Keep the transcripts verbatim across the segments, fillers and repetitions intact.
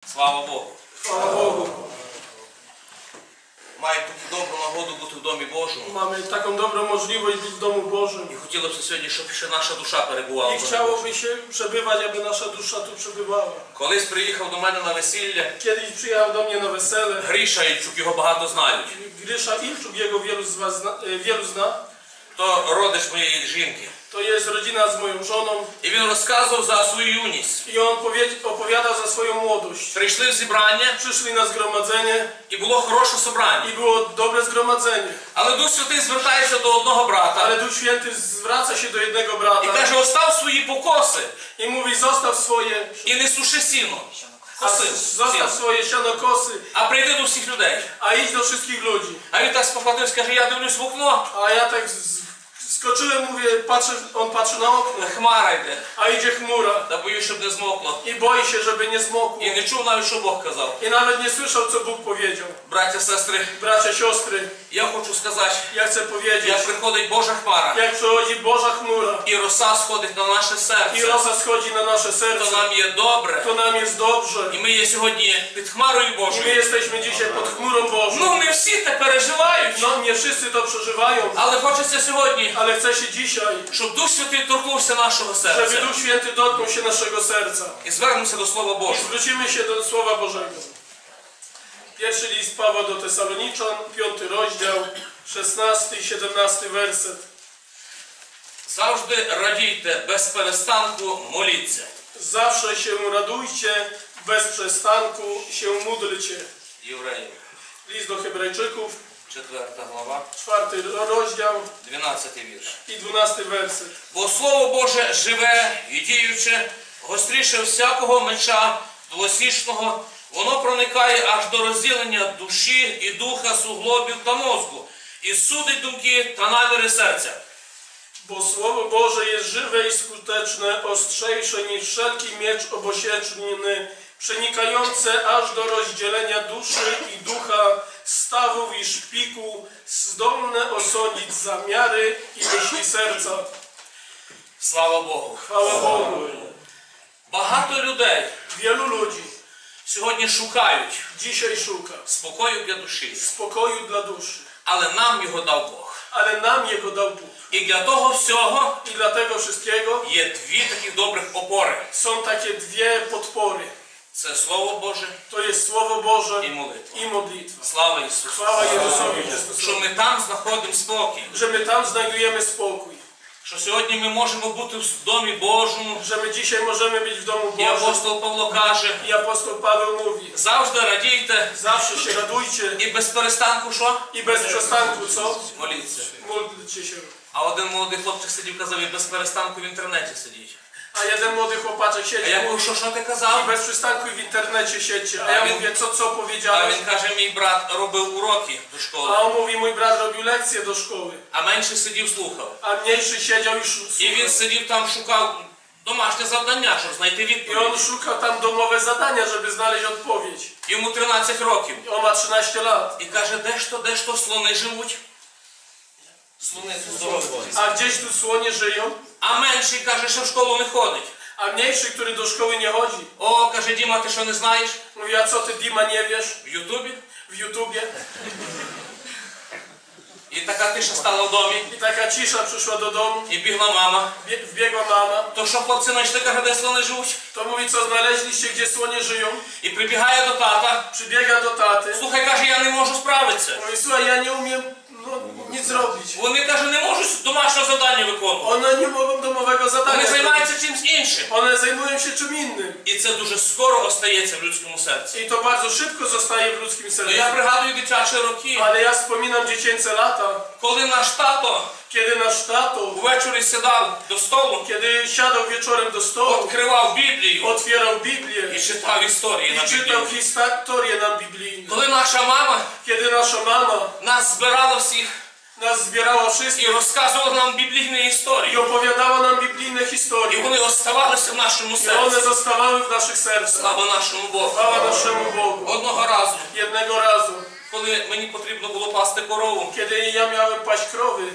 Слава Богу. Chwała Bogu. Маємо таку добру нагоду бути в Домі Божому. Mamy taką dobrą możliwość być w domu Bożym. І хотілося б сьогодні, щоб ще наша душа перебувала I в Домі chciałoby Божому. się przebywać, aby nasza dusza tu przebywała. Колись приїхав до мене на весілля Kiedyś przyjechał do mnie na wesele. Гріша Ільчук, його багато знають. Grysza Ilczuk, jego wielu z was zna, e, wielu zna. То родич моєї жінки. To jest rodzina z moją żoną. І він розказував за свою юність. I on powie- opowiada za swoją młodość. Прийшли в зібрання, Przyszli na zgromadzenie і було хороше i собрання. było dobre zgromadzenie. Але Дух Святий звертається до одного брата Ale Duch Święty zwraca się do jednego і brata каже, остав свої покоси i mówi: zostaw swoje, і не суши сіно. a Коси. zostaw сіно. swoje sianokosy, А прийди до всіх людей. a idź do wszystkich ludzi. А він так спохватився, каже, я дивлюсь в окно, A ja tak z- skoczyłem, mówię, patrzę, on patrzy na okno, хмара йде. a idzie chmura Та боюсь, щоб не змокло. i boi się, żeby nie zmokło. І не чув навіть, що Бог казав. I nawet nie słyszał, co Bóg powiedział. Браття, сестри, Bracia, siostry, я хочу сказати, ja chcę powiedzieć, як приходить Божа хмара, jak przychodzi Boża chmura і роса сходить на наше i серце, rosa schodzi na nasze то serce, нам є добре. to nam jest dobrze. І ми є сьогодні під хмарою I my Божою. jesteśmy dzisiaj pod chmurą Bożą. Ну, не всі те переживають, No, nie wszyscy to przeżywają, але хочеться сьогодні, ale chce się dzisiaj, щоб Дух Святий торкнувся нашого żeby серця. Duch Święty dotknął się naszego serca. І звернемося до Слова I Божого. zwrócimy się do Słowa Bożego. Pierwszy list Pawła do Tesaloniczan, piąty rozdział, szesnasty i siedemnasty werset. Завжди радійте, без перестанку моліться. Zawsze się radujcie, bez przestanku się módlcie. Євреїв, List do Hebrajczyków, четверта глава, czwarty rozdział дванадцятий вірш. i dwunasty werset. Бо Слово Боже живе і діюче, гостріше всякого меча двосічного, воно проникає аж до розділення душі і духа, суглобів та мозку, і судить думки та наміри серця. Bo Słowo Boże jest żywe i skuteczne, ostrzejsze niż wszelki miecz obosieczny, przenikające aż do rozdzielenia duszy i ducha, stawów i szpiku, zdolne osądzić zamiary i myśli serca. Слава Богу! Chwała Bogu. Багато людей Wielu ludzi сьогодні шукають dzisiaj szuka спокою для душі, spokoju dla duszy, але нам його дав Бог. ale nam Jego dał Bóg. І для того всього I dla tego wszystkiego є дві таких добрих опори. są takie dwie podpory. Це Слово Боже To jest Słowo Boże і молитва. i modlitwa. Слава Ісусу! Chwała Jezusowi Що Chrystusowi. ми там знаходимо спокій. Że my tam znajdujemy spokój. Що сьогодні ми можемо бути в Домі Божому. Że my dzisiaj możemy być w domu І Bożym. апостол Павло каже, I apostoł Paweł mówi: завжди радійте zawsze się radujcie і без перестанку що? i bez przestanku, co? Моліться. Módlcie się. А один молодий хлопчик сидів, казав, і без перестанку в інтернеті сидіть. A jeden młody chłopaczek А siedzi я i кажу, mówi: що, що ти i казав? bez przystanku w internecie siedźcie. A A ja więc- mówię: co, co А powiedziałeś? він каже, мій брат робив уроки до A школи, on mówi: mój brat robił lekcje do szkoły. а менший сидів, слухав. A mniejszy siedział i szu- І він słuchał. сидів там, шукав домашнє завдання, щоб знайти I on відповідь. szukał tam domowe zadania, żeby znaleźć odpowiedź. Йому тринадцять років. I on ma trzynaście lat. І каже, де ж то, де ж то слони живуть? Слони це здорові. A gdzieś tu słonie żyją. А менший каже, що в школу не ходить. A mniejszy, który do szkoły nie chodzi, О, каже, Діма, ти що не знаєш? mówi: a co ty, Dima, nie wiesz? В Ютубі? W YouTubie. І така тиша стала в домі. I taka cisza przyszła do domu. І бігла мама. Bie- Wbiegła mama. То що хлопці знайшли, каже, де слони живуть? To mówi: co znaleźliście, gdzie słonie żyją? І прибігає до тата. Przybiega do taty. Слухай, каже, я не можу справитися. Mówi: słuchaj, ja nie umiem no, nic zrobić. Вони, каже, не можуть домашнього завдання виконувати. One nie mogą domowego Вони zadania zrobić. займаються чимось іншим. One zajmują się czym innym. І це дуже скоро остається в людському серці. I to bardzo szybko zostaje w ludzkim Ну, я sercu. пригадую дитячі роки, Ale ja wspominam dziecięce lata, коли наш тато kiedy nasz tato, ввечері сідав до столу, kiedy siadał wieczorem do stołu, відкривав Біблію otwierał і Biblię читав історії на i czytał Біблії. historię nam biblijną. Коли наша мама Kiedy nasza mama нас збирала всіх nas zbierała і wszystkich розказувала нам біблійні i історії, opowiadała nam biblijne і historie. вони оставалися в нашому I one серці. zostawały w naszych sercach. Слава нашому Богу. Chwała naszemu Bogu. Одного разу, Jednego razu, коли мені потрібно було пасти корову, kiedy ja miałem paść krowy,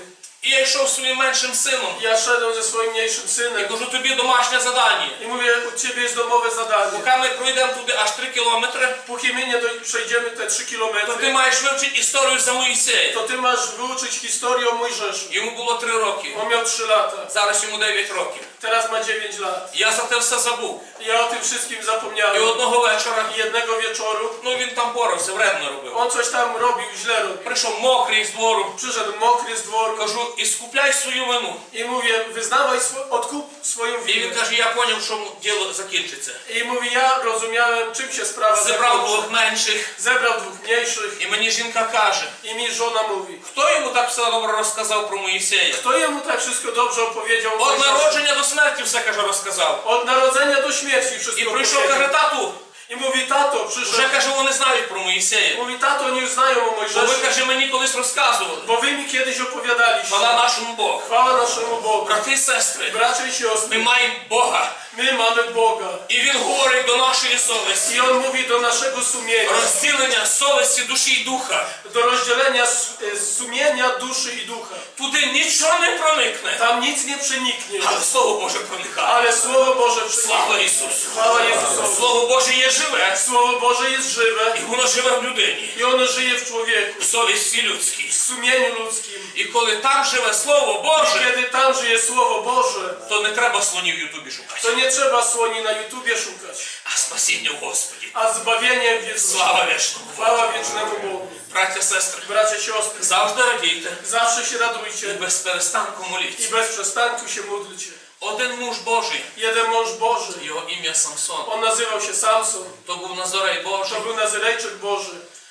І я йшов зі своїм меншим сином. Ja szedłem ze swoim mniejszym І synem кажу, тобі домашнє завдання. i mówię, u ciebie jest domowe zadanie. Поки ми пройдемо туди аж три кілометри, Póki my nie doj- przejdziemy te trzy то ти kilometry, маєш вивчити історію за Моїсея. to ty masz wyuczyć historię o Mojżeszu. Йому було три роки. On miał trzy lata, Зараз йому дев'ять років. teraz ma dziewięć lat. Я за те все забув. Ja o tym wszystkim І zapomniałem. одного вечора, I jednego wieczoru ну він там порався, вредно робив. on coś tam robił, źle robił. Прийшов мокрий з двору. Przyszedł mokry z dworu Кажу, і скупляй свою вину. i mówię, wyznawaj, swo- odkup swoją І він winę. каже, я зрозумів, що діло закінчиться. I mówi, ja rozumiałem, czym się sprawa Зібрав zakończy. двох менших. Zebrał dwóch mniejszych І мені жінка каже, i mi żona mówi, хто йому так все добре розказав про Моїсея? kto jemu tak wszystko dobrze opowiedział o Od Mojżeszu? народження до смерті все, каже, розказав. Od narodzenia do śmierci І wszystko прийшов, каже, powiedział. тату, I mówi, tato, вже, przyszedł. каже, вони знають про Моїсея. Mówi, tato, nie znają o Бо ви, Mojżeszu, каже, мені колись розказували. bo wy mi kiedyś opowiadaliście. Хвала нашому Богу. Chwała naszemu Bogu. Брати і сестри, Bracia i ми siostry, маємо Бога. my mamy Boga. І Він говорить до нашої совісті. I On mówi do naszego sumienia, Розділення совісті, душі і духа. do rozdzielenia s- e, sumienia, duszy i ducha. Туди нічого не проникне. Tam nic nie przeniknie, Але Слово Боже проникає. ale Słowo Boże Слава przeniknie. Ісусу. Chwała Jezusowi. Слово Боже є живе. Słowo Boże jest żywe І воно живе в людині. i ono żyje w człowieku, В совісті людській. w sumieniu ludzkim. І коли там живе Слово I Боже, kiedy tam żyje Słowo Boże, то не треба слонів в Ютубі шукати. to nie trzeba słoni na YouTubie szukać, А спасіння в Господі. a zbawienie w Jezusie. Слава вічному Богу. Chwała wiecznemu Bogu. Браття, сестри, Bracia, siostry, завжди радійте zawsze się і radujcie без перестанку i моліться. bez przestanku się módlcie. Один муж Божий, Jeden mąż Boży, його ім'я Самсон, on nazywał się Samson, то був Назорей Божий. to był Nazyrejczyk Boży.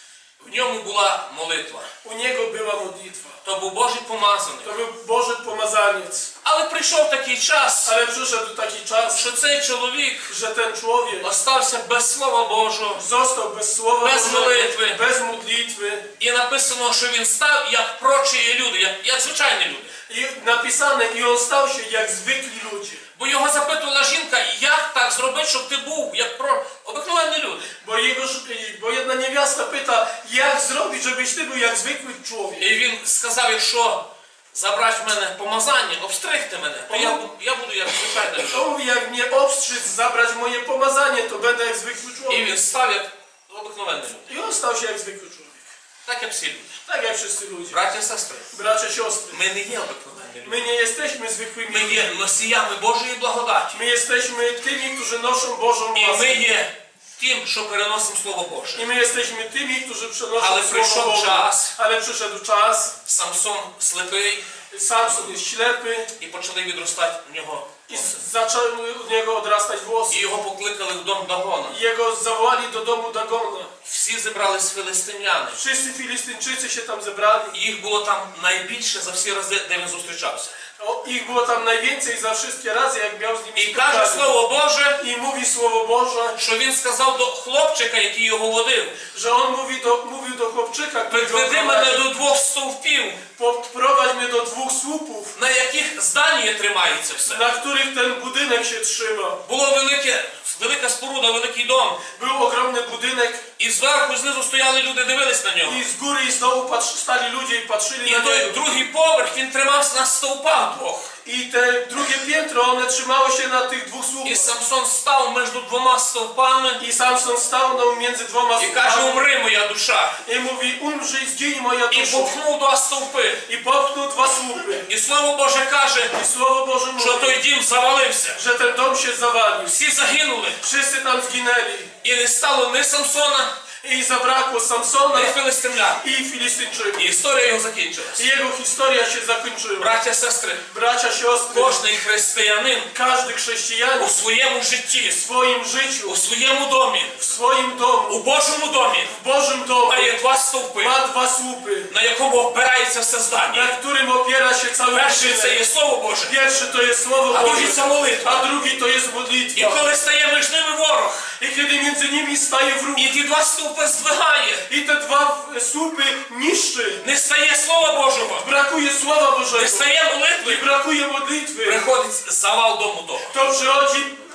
В ньому була молитва. U niego była modlitwa. То був Божий помазаний. To był Boży pomazaniec. Але прийшов такий час, Ale przyszedł taki czas, що цей чоловік że ten człowiek остався без Слова Божого. został bez Słowa Bez Bożego, modlitwy. bez modlitwy. І написано, що він став як прочі люди, як, як звичайні люди. I napisane, i on stał się jak zwykli ludzie. Бо його запитувала жінка, як так зробити, щоб ти був як про обикновенні люди. Bo, jego, bo jedna niewiasta pyta, jak zrobić, żebyś ty był jak zwykły człowiek. І він сказав, якщо забрати в мене помазання, обстригти мене, то я, бу- я буду як звичайна людина. To mówi, jak mnie obstrzyc, zabrać moje pomazanie, to będę jak zwykły І człowiek. він став як обикновенний люди. I on stał się jak zwykły człowiek. Так як всі люди. Tak jak wszyscy ludzie. Браття і сестри, Bracia, siostry, ми не є обикновенні люди. my nie jesteśmy zwykłymi Ми ludźmi. є носіями Божої благодаті. My jesteśmy tymi, którzy noszą Bożą І ми łaskę. є тим, що переносимо Слово Боже. I my jesteśmy tymi, którzy przenoszą Ale Słowo przyszedł Boże. czas. Ale przyszedł czas. Самсон слепий, Samson jest ślepy і почали відростати в нього i коси. z- zaczęły od niego odrastać włosy. І його покликали в дом Дагона. I jego zawołali do domu Dagona. Всі зібрались філистимляни. Wszyscy Filistynczycy się tam zebrali. Їх було там найбільше за всі рази, де він зустрічався. O, ich było tam najwięcej za wszystkie razy, jak miał z nimi І каже spotkanie. Слово Боже, I mówi Słowo Boże, що він сказав до хлопчика, який його водив, że on mówi do, mówił do chłopczyka, który go підведи мене prowadzi, до двох стовпів, podprowadź mnie do dwóch słupów, на яких здання тримається все. na których ten budynek się trzyma. Було велике, велика споруда, великий дом. Był ogromny budynek І зверху, і знизу стояли люди, дивились на нього. i z góry i z dołu patrz, stali ludzie i patrzyli І na той niego. другий поверх, він тримався на стовпах двох. I te drugie piętro, one trzymało się na tych dwóch І słupach. Самсон став між двома стовпами I Samson stanął między dwoma і каже, słupami умри, моя душа. i mówi, umrzyj, zgiń moja І dusza. попхнув два стовпи. I popchnął dwa słupy. І Слово Боже каже, I Słowo Boże що mówi, той дім завалився. że ten dom się zawalił. Всі загинули. Wszyscy tam zginęli. І не стало ні Самсона, I zabrakło Samsona ні філистимлян. i Filistynczyków. І історія його закінчилась. I jego historia się zakończyła. Браття, сестри, Bracia, siostry, кожний християнин każdy у chrześcijanin своєму житті, w swoim życiu, у своєму домі, w swoim domu, у Божому домі w Bożym domu має два стовпи, ma dwa słupy, на якому опирається все na здання. którym opiera się cały Перший це budynek. є Слово Боже, Pierwszy to jest Słowo а другий Boże, це молитва. a drugi to jest І modlitwa. коли стає між ними ворог, I kiedy między nimi staje wróg і ті два стовпи здвигає, i te dwa słupy niszczy, не стає Слова Божого, brakuje Słowa не Bożego стає i молитви, brakuje modlitwy, приходить завал дому того. to przychodzi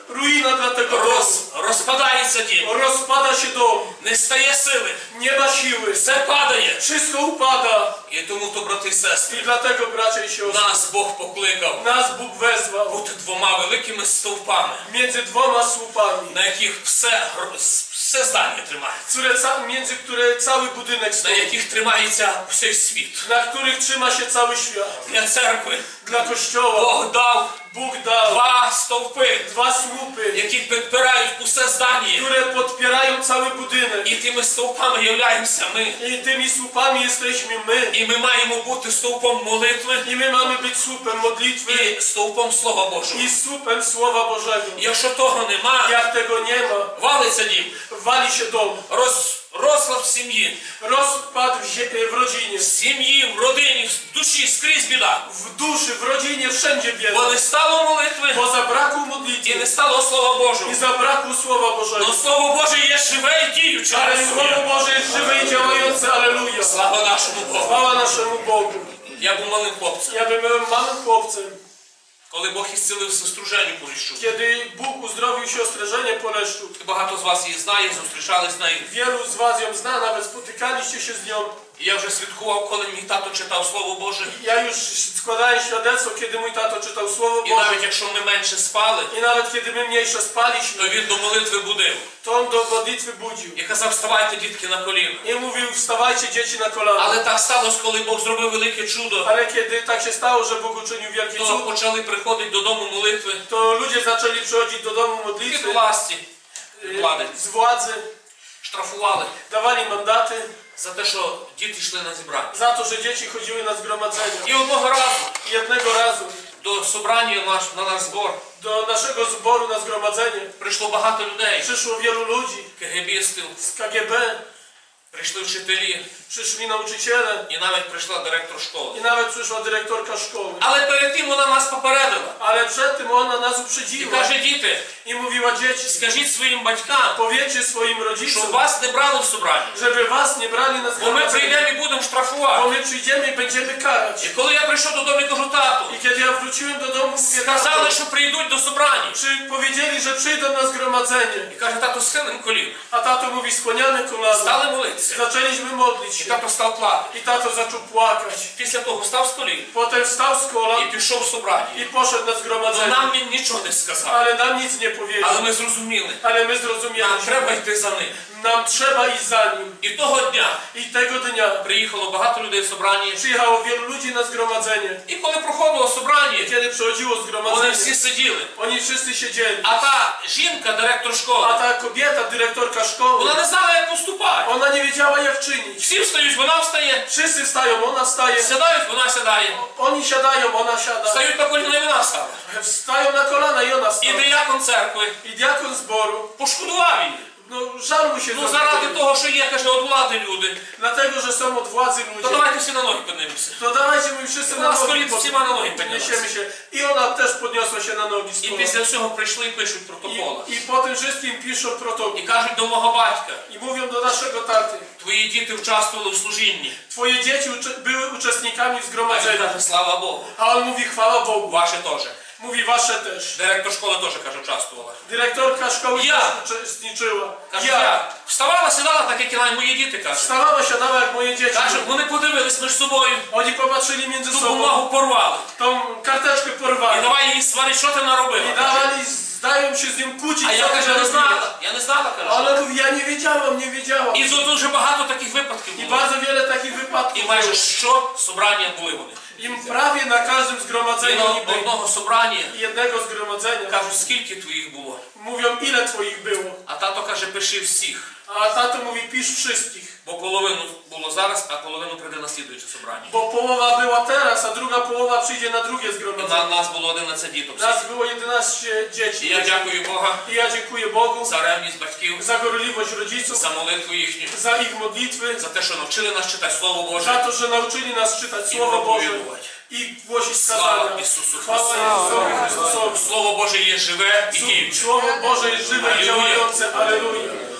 ruina dla tego domu. Роз, розпадається дім, Rozpada się dom, не стає сили, nie ma siły, все падає. wszystko upada. І тому, то, брати і I сестри, dlatego, bracia i siostry, нас Бог покликав nas Bóg wezwał бути двома великими стовпами, między dwoma słupami, на яких все, гр- все здання тримається, które, ca- między które cały budynek на stoi, яких тримається всей світ. na których trzyma się cały świat. Для церкви Dla Kościoła Бог дав Bóg dał два стовпи, dwa słupy, які підпирають усе здання. które podpierają cały budynek. І тими стовпами являємося ми. I tymi słupami jesteśmy my. І ми маємо бути стовпом молитви I my mamy być słupem modlitwy і стовпом Слова Божого. i słupem Słowa Bożego. Якщо того нема, Jak tego nie ma, валиться дім, wali się dom. роз, розлад в сім'ї, Rozpad w, zie- w rodzinie, в сім'ї, в родині, в душі, скрізь біда. w duszy, w rodzinie, wszędzie Бо bieda. не стало молитви Bo zabrakło і не modlitwy стало Слова Божого. i zabrakło Słowa Bożego. Но Слово Боже є живе і діюче. Ale Алілуя. Słowo Boże jest żywe i działające. Aleluja. Слава нашому Богу. Chwała naszemu Bogu. Я був малим хлопцем, Ja byłem małym chłopcem, коли Бог ісцілив сестру Женю Поліщук. kiedy Bóg uzdrowił siostrę Żenię Poleszczuk. І багато з вас її знає, зустрічались з нею. Wielu z was ją zna, nawet spotykaliście się z nią. І я вже свідкував, коли мій тато читав Слово Боже. Ja już składałem świadectwo, kiedy mój tato czytał Słowo І Boże. навіть якщо ми менше спали, I nawet kiedy my mniejsze то spaliśmy, він до молитви будив. to on do modlitwy budził. І казав, вставайте, дітки, на коліна. I mówił, wstawajcie dzieci na kolana. Але так сталося, коли Бог зробив велике чудо, Ale kiedy tak się stało, że Bóg uczynił wielki то cud, почали приходити додому молитви to ludzie zaczęli przychodzić do domu від modlitwy власті, y, від влади. z władzy, Штрафували dawali mandaty за те, що діти йшли на зібрання. za to, że dzieci chodziły na zgromadzenia. І одного разу I jednego razu до собрання наш, на наш збор do naszego zboru na zgromadzenie прийшло багато людей, przyszło wielu ludzi кегебістів, z K G B, прийшли вчителі przyszli nauczyciele і навіть прийшла директор школи. i nawet przyszła dyrektorka szkoły. Але перед тим вона нас попередила Ale przed tym ona nas і uprzedziła каже, діти, i mówiła, dzieci, скажіть своїм батькам, powiedzcie swoim щоб rodzicom, вас не брали в собрання, żeby was nie brali na бо ми zgromadzenie, прийдемо і будемо штрафувати. bo my przyjdziemy i będziemy karać. І коли я прийшов додому і кажу, тату, I kiedy ja wróciłem do domu, mówię, сказали, tato, що прийдуть до собрання. czy powiedzieli, że przyjdą na zgromadzenie. І каже, тату, схилим коліна. A tato mówi, skłaniamy kolana. Стали молитися. Zaczęliśmy modlić І się. тато став плакати. I tato zaczął płakać. Після того встав з колін Potem wstał z і kolan пішов в собрання. i poszedł na Ну, zgromadzenie. нам він нічого не сказав. Ale nam nic nie Але powiedział. ми зрозуміли, Ale my нам zrozumieliśmy. треба йти за ним. Nam trzeba iść za nim. І того дня I tego dnia приїхало багато людей в собрання. przyjechało wielu ludzi na zgromadzenie. І коли проходило собрання, Kiedy przychodziło вони zgromadzenie, всі сиділи. oni wszyscy siedzieli. А та жінка, директор A школи, ta kobieta, dyrektorka szkoły, вона не знала, як поступати. ona nie wiedziała jak czynić. Всі встають, вона встає. Wszyscy wstają, ona wstaje. Сідають, вона сідає. Oni siadają, ona siada. Встають на коліна, і вона стала. Wstają na kolana i ona І wstaje. диякон церкви I diakon zboru, пошкодував її. no żal mu się Ну, za заради to. того, що є, каже, от влади люди. Dlatego, że są od władzy То ludzie. давайте всі на ноги піднимемося. To dawajcie my wszyscy У na нас nogi коліт всіма на ноги podniesiemy піднялися. się. I ona też podniosła się na nogi z І kolan. після всього прийшли і пишуть протоколи. I, I po tym wszystkim piszą protokół. І кажуть до мого батька, I mówią do naszego taty. твої діти участвували в служінні. Twoje dzieci ucze- były uczestnikami w А він zgromadzeniu. каже, слава Богу. A on mówi chwała Bogu. Ваше теж. Mówi wasze też. Директор школи теж, каже, участвувала. Dyrektorka szkoły Ja. też uczestniczyła. Каже, Ja. я вставала, сідала, так як і навіть мої діти, каже. Wstawała, siadała jak moje dzieci. Каже, вони подивились між собою, Oni popatrzyli między ту sobą. бумагу порвали. Tą karteczkę І porwali. давай її сварити, що ти I наробила? dawali, zdają się z nią kłócić. А я, co каже, ona не robiła. знала. Я не знала, A каже. ona mówi, ja nie wiedziałam, nie wiedziałam. І тут дуже багато таких випадків I було. bardzo wiele takich wypadków. І майже що собрання були вони. Im prawie na każdym І zgromadzeniu на oni byli. одного собрання I jednego zgromadzenia кажуть, скільки твоїх було? mówią, ile twoich było. А тато каже, пиши всіх. A tato mówi, pisz wszystkich. Бо половину було зараз, а половину прийде на слідуюче собрання. Bo połowa była teraz, a druga połowa przyjdzie na drugie І на zgromadzenie. нас було одинадцять діток. Nas było jedenaście І dzieci. я дякую Бога I ja dziękuję Bogu за ревність батьків, za gorliwość rodziców, за молитву їхню, za ich modlitwy, за те, що навчили нас читати Слово za Боже to, że nauczyli nas czytać і Słowo Boże проповідувати. i głosić Слава kazania. Ісусу Chwała Христу. Jezusowi Chrystusowi. Слово Боже є живе і діюче. Słowo Boże jest żywe i Aleluja. działające. Aleluja.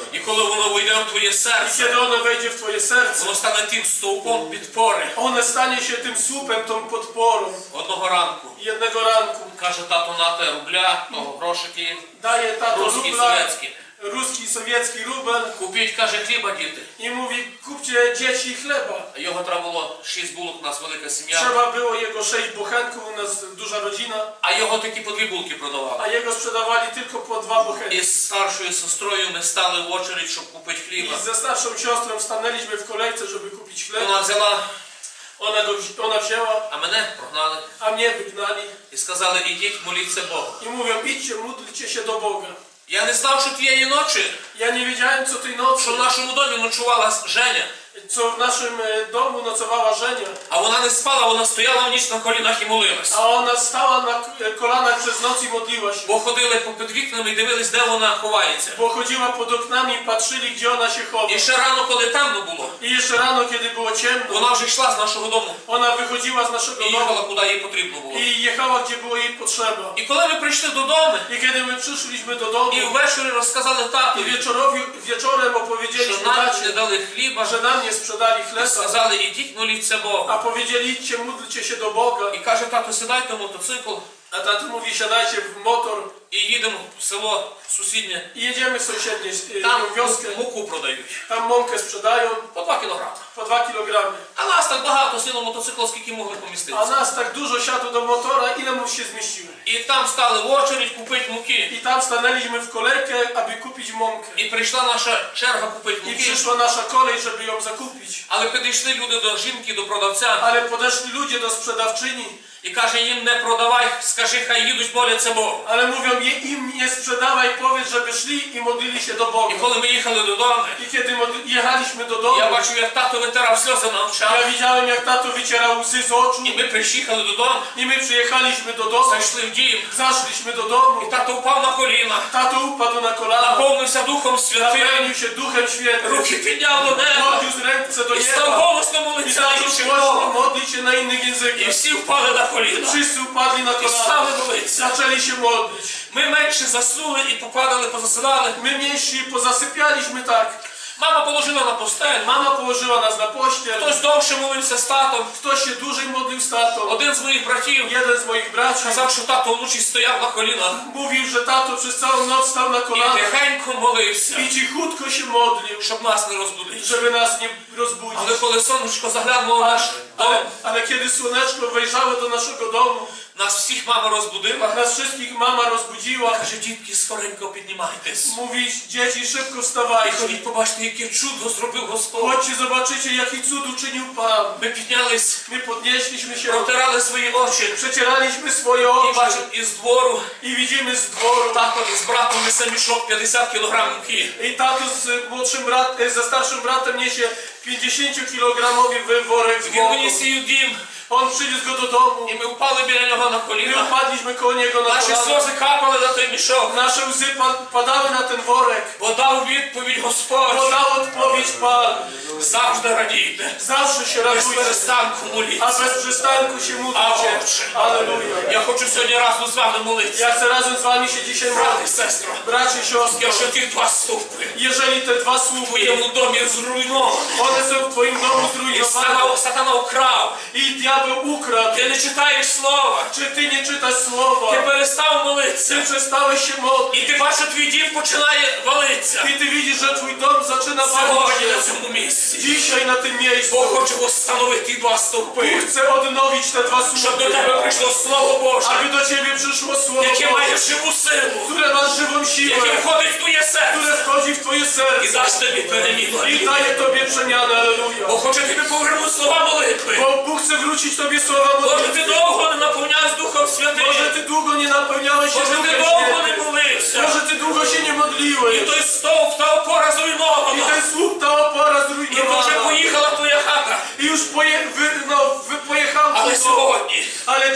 І коли воно вийде в твоє I серце, kiedy ono wejdzie w twoje serce, воно стане тим стовпом підпори. one stanie się tym słupem, tą podporą. Одного ранку I jednego ranku каже: тато, нате рубля, того грошики, daje tato русські, rubla, совєтські. ruski, sowiecki rubel Купіть, каже, хліба, діти. i mówi: kupcie dzieci chleba. А його треба було шість булок, у нас велика сім'я. Trzeba było jego sześć bochenków, u nas duża rodzina, А його такі по дві булки продавали. a jego sprzedawali tylko po dwa bochenki. І з старшою сестрою ми стали в очередь, щоб купити I хліба. ze starszą siostrą stanęliśmy w kolejce, żeby kupić chleb. Вона взяла, Ona, go, wzi- ona wzięła, а мене прогнали. a mnie wygnali І сказали: ідіть, моліться Богу. i mówią: idźcie, módlcie się do Boga. Я не знав, що тієї ночі, Ja nie wiedziałem, co tej nocy, що в нашому домі ночувала Женя. co w naszym e, domu nocowała Żenia, А вона не спала, вона стояла в ніч на колінах і молилась. a ona stała na k- e, kolanach przez noc i modliła się. Бо ходили попід вікнами і дивились, де вона ховається. Bo chodziła pod oknami i patrzyli, gdzie ona się chowa. І ще rano, коли темно було, I jeszcze rano, kiedy było ciemno, вона вже йшла з нашого дому ona wychodziła z naszego і їхала, domu куди їй потрібно було. i jechała, gdzie było jej potrzeba. І коли ми прийшли додому, I kiedy my przyszliśmy do domu і ввечері розказали i татові, wieczorowi, wieczorem що opowiedzieliśmy нам не tacie, дали хліба, że nam nie sprzedali і chleba, сказали: ідіть, моліться Богу. a powiedzieli: idźcie, módlcie się do Boga. І каже: тато, сідайте в мотоцикл A tata mówi: siadajcie w motor і їдемо в село сусіднє. i jedziemy w sąsiednie e, Там wioskę. муку продають Tam mąkę sprzedają по два кілограми. po dwa kilogramy. А нас так багато сіло в мотоцикл, скільки могли A поміститися. nas tak dużo siadło do motora, ile mu się zmieściło. І там стали в очередь купити муки. I tam stanęliśmy w kolejkę, aby kupić mąkę. І прийшла наша черга купити I муки. przyszła nasza kolej, żeby ją zakupić. Але підійшли люди до жінки, до продавця, Ale podeszli ludzie do sprzedawczyni, і каже: їм не продавай, скажи, хай їдуть, моляться Богу. ale mówią: je, im nie sprzedawaj, powiedz, żeby szli i modlili się do Boga. І коли ми їхали додому, I kiedy modli- jechaliśmy do domu, я бачив, як тато витирав сльози на очах. ja widziałem, jak tato wycierał łzy z oczu. І ми приїхали додому, I my przyjechaliśmy do domu, зайшли в дім, zaszliśmy do і domu. тато впав на коліна, Tato upadł na kolana, наповнився Духом Святим, napełnił się Duchem Świętym, руки підняв до неба, podniósł ręce do і став nieba голосно i молитися на zaczął інших głośno мовах. modlić się na innych І językach. всі впали на коліна, Wszyscy upadli na і kolana, стали молитися. zaczęli się modlić. Ми менше заснули і попадали, позасинали. My mniejsi pozasypialiśmy tak. Мама положила на постель, Mama położyła nas na pościel, хтось довше молився з татом. ktoś się dłużej modlił z tatą. Один з моїх братів Jeden z moich braci сказав, що тато вночі стояв на колінах mówił, że tato przez całą noc stał na і kolanach тихенько молився, i cichutko się modlił, щоб нас не розбудити. żeby nas nie rozbudzić. Але коли сонечко заглянуло в наш дом, Ale, ale kiedy słoneczko wejrzało do naszego domu, нас всіх мама розбудила. nas wszystkich mama rozbudziła. Каже: дітки, скоренько піднімайтесь. Mówi: dzieci, szybko І wstawajcie. ходіть, побачите, яке чудо зробив Господь. Chodźcie, zobaczycie, jaki cud uczynił Pan. Ми піднялись, My podnieśliśmy się, протирали свої очі przecieraliśmy swoje і oczy бачимо із двору i widzimy z dworu. тато з братом несе мішок п'ятдесят кілограм муки. I tato z młodszym brat, ze starszym bratem niesie pięćdziesięciokilogramowy worek z Він mąką. виніс її в дім, On przyniósł go do domu. і ми впали біля нього на My коліна. upadliśmy koło niego na Наші kolana. сльози капали на той мішок, Nasze łzy pa- padały na ten worek. бо дав відповідь Господь. Podał odpowiedź Pan. Завжди радійте, Zawsze się без radujcie, перестанку a моліться. bez przystanku się módlcie. Aleluja. Я хочу сьогодні разом з вами молитися. Ja chcę razem z wami się dzisiaj Брати і modlić. сестро, Bracie i siostry, якщо ті два стовпи jeżeli te dwa в słupy, твоєму домі зруйновані, one są w twoim domu і zrujnowane сатана, сатана украв, i diabeł ukradł, ти не читаєш слова, czy ty nie czytasz słowa, ти перестав молитися, ty przestałeś się modlić і ти бачиш, що твій дім починає валитися. i ty widzisz, że twój dom zaczyna Сьогодні на walić się. цьому місці Dzisiaj na tym miejscu Бог хоче встановити два стовпи, Bóg chce odnowić te dwa щоб до słupy, тебе прийшло Слово Боже, aby do ciebie przyszło słowo яке має Boże, живу силу, które ma żywą siłę, яке входить в твоє серце które wchodzi w twoje і serce дасть тобі переміну. i daje tobie przemianę. Aleluja. Бог хоче тобі повернути слова молитви. Bo Bóg chce wrócić tobie słowa Може, modlitwy. ти довго не наповнявся Духом Святим, Może ty długo nie napełniałeś się може, Duchem ти довго не Świętym. молився, Może ty długo się nie modliłeś. і той стовп, та опора I зруйнована, ten słup, ta opora і вже zrujnowana. поїхала твоя хата. I już poje, wy, no, wy pojechał Але tu dom. сьогодні Ale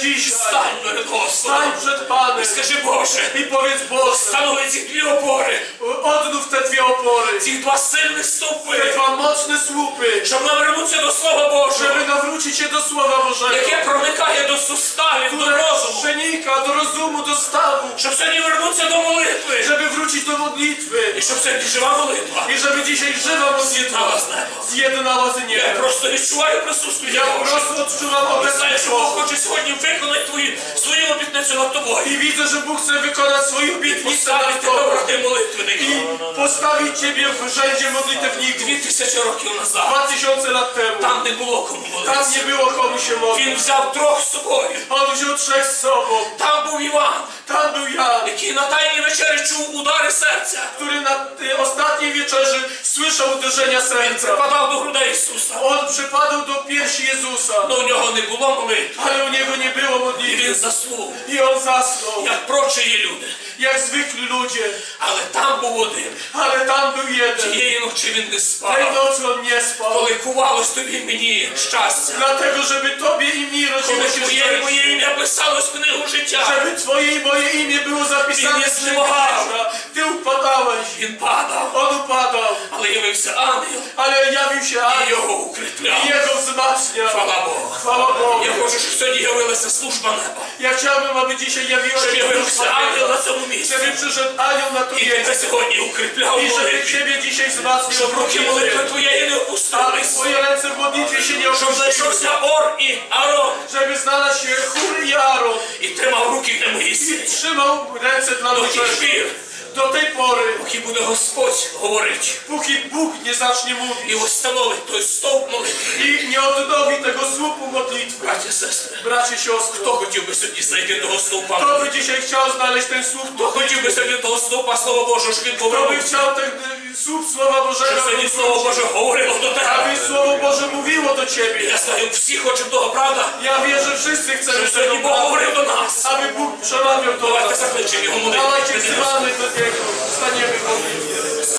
dzisiaj Стань перед stań Господом. przed Panem І скажи, Боже, i powiedz Boże, станови ці дві опори, odnów te dwie opory, ці два сильних te стовпи, dwa mocne słupy, щоб навернутися до Слова Божого, żeby nawrócić się do Słowa Bożego, яке проникає до суставів, до które розуму. przenika do rozumu, do stawu, Щоб сьогодні вернутися до молитви. żeby wrócić do modlitwy І щоб сьогодні жива молитва i żeby dzisiaj żywa з'єднала modlitwa з небом. zjednała z Я niebem. просто відчуваю присутствие Ja po Боже. prostu odczuwam Я obecność знаю, що Бог Bożą. хоче сьогодні виконати твою, свою обітницю над тобою. I widzę, że Bóg chce wykonać swoją obietnicę Поставить nad тебе в Tobą роди молитвенника. i postawić Ciebie w rzędzie modlitewników. Дві тисячі років назад. Dwa tysiące lat temu. Там не було кому Tam молитися. nie było komu się modlić. Він взяв трьох з собою. On wziął trzech z sobą. Там був Іван, Tam był Jan, який на тайній вечері чув удари серця. który na y, ostatniej wieczerzy słyszał uderzenia Він serca. припадав до грудей Ісуса. On przypadł do piersi Jezusa, Але у нього не було молитви. ale u niego nie było І modlitwy. він заснув, I on zasnął, як прочі люди. jak zwykli ludzie. Але там був один. Ale tam był jeden. Тієї ночі він не Tej спав. nocy on nie spał. Коли кувалось тобі і мені щастя. Dlatego, żeby Tobie i mi rodziło Коли się твоє і szczęście. моє ім'я писалось в книгу життя. Żeby Twoje i moje imię było zapisane Nie w księdze złamał. życia. Ty upadałeś. Він падав, On upadał. але явився ангел Ale jawił się і Aniel його укріпляв. i Jego wzmacniał. Хвала Богу. Chwała Bogu. Я хочу, щоб сьогодні явилася служба неба. Ja chciałbym, aby dzisiaj jawiła Щоб się явився służba ангел nieba. на цьому місці. Żeby przyszedł anioł na to І тебе miejsce. сьогодні укріпляв I żeby молитві. Ciebie dzisiaj wzmacniał Щоб w руки молитви modlitwie. твоєї не Aby опустились. Twoje ręce w modlitwie się nie Щоб opuściły. знайшовся Ор і Арон. Żeby znalazł się Chór i Aaron. І тримав руки для I Моїсія. trzymał ręce dla До тих Mojżesza. пір, Do tej pory, поки буде Господь говорити. póki Bóg nie zacznie І mówić встановить той стовп молитви. i nie odnowi tego słupu modlitwy. Браті і сестри, Bracie, siostry, хто хотів би сьогодні знайти того стовпа? kto by dzisiaj chciał znaleźć ten słup Хто хотів би modlitwy? сьогодні того стовпа Слова Божого, щоб він Kto by повернувся? chciał ten y, słup Słowa Щоб Bożego, сьогодні aby Слово wrócił? Боже говорило до тебе. Aby Słowo Boże mówiło do Ciebie. Я знаю, всі хочуть того, правда? Ja wierzę, wszyscy chcemy Щоб сьогодні tego Бог prawa, говорив до нас. aby Bóg przemawiał do Давайте nas. закличемо його Dawajcie молитву. wzywamy do Niego, staniemy w modlitwie.